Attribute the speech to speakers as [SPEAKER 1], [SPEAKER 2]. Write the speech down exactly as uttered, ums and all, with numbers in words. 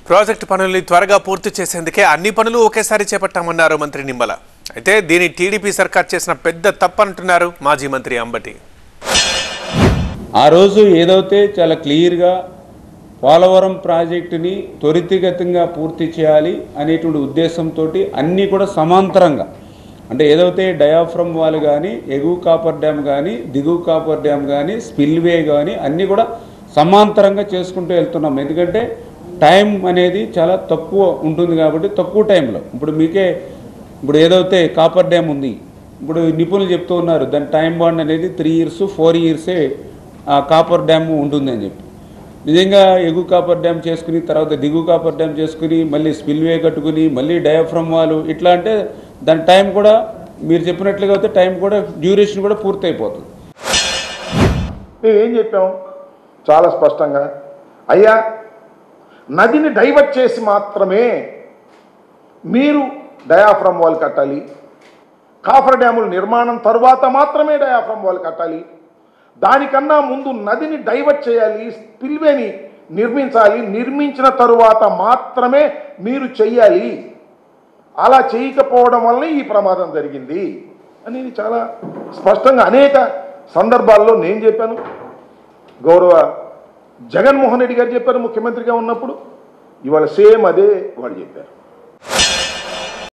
[SPEAKER 1] Project పనుల్ని త్వరగా పూర్తి చేసేందుకే అన్ని పనులు ఒకేసారి చేపట్టామన్నారు మంత్రి నిమ్మల. అయితే దీని టీడీపీ సర్కార్ చేసిన పెద్ద తప్పంటున్నారు మాజీ మంత్రి అంబటి.
[SPEAKER 2] ఆ రోజు ఏదైతే చాలా క్లియర్గా పోలవరం ప్రాజెక్టుని త్వరితగతిగా పూర్తి చేయాలి అనేటువంటి ఉద్దేశంతో అన్నీ కూడా సమాంతరంగా, అంటే ఏదైతే డయాఫ్రమ్ వాల్ కానీ, ఎగువ కాపర్ డ్యామ్ కానీ, దిగువ కాపర్ డ్యామ్ కానీ, స్పిల్వే కానీ అన్నీ కూడా సమాంతరంగా చేసుకుంటూ వెళ్తున్నాం. ఎందుకంటే టైం అనేది చాలా తక్కువ ఉంటుంది కాబట్టి తక్కువ టైంలో ఇప్పుడు మీకే ఇప్పుడు ఏదైతే కాపర్ డ్యామ్ ఉంది, ఇప్పుడు నిపుణులు చెప్తూ ఉన్నారు దాని టైం బాండ్ అనేది త్రీ ఇయర్స్ ఫోర్ ఇయర్సే ఆ కాపర్ డ్యామ్ ఉంటుంది అని చెప్పి. నిజంగా ఎగువ కాపర్ డ్యామ్ చేసుకుని తర్వాత దిగువ కాపర్ డ్యామ్ చేసుకుని మళ్ళీ స్పిల్వే కట్టుకుని మళ్ళీ డయాఫ్రమ్ వాల్ ఇట్లా అంటే దాని టైం కూడా మీరు చెప్పినట్లుగా అయితే టైం కూడా డ్యూరేషన్ కూడా పూర్తయిపోతుంది.
[SPEAKER 3] మేము ఏం చెప్పాం చాలా స్పష్టంగా, అయ్యా నదిని డైవర్ట్ చేసి మాత్రమే మీరు డయాఫ్రమ్ వాల్ కట్టాలి, కాఫర్ డ్యాముల నిర్మాణం తరువాత మాత్రమే డయాఫ్రమ్ వాల్ కట్టాలి, దానికన్నా ముందు నదిని డైవర్ట్ చేయాలి, స్పిల్వేని నిర్మించాలి, నిర్మించిన తరువాత మాత్రమే మీరు చెయ్యాలి, అలా చేయకపోవడం వల్ల ఈ ప్రమాదం జరిగింది అనేది చాలా స్పష్టంగా అనేక సందర్భాల్లో నేను చెప్పాను, గౌరవ జగన్మోహన్ రెడ్డి గారు చెప్పారు ముఖ్యమంత్రిగా ఉన్నప్పుడు, ఇవాళ సేమ్ అదే వాళ్ళు చెప్పారు.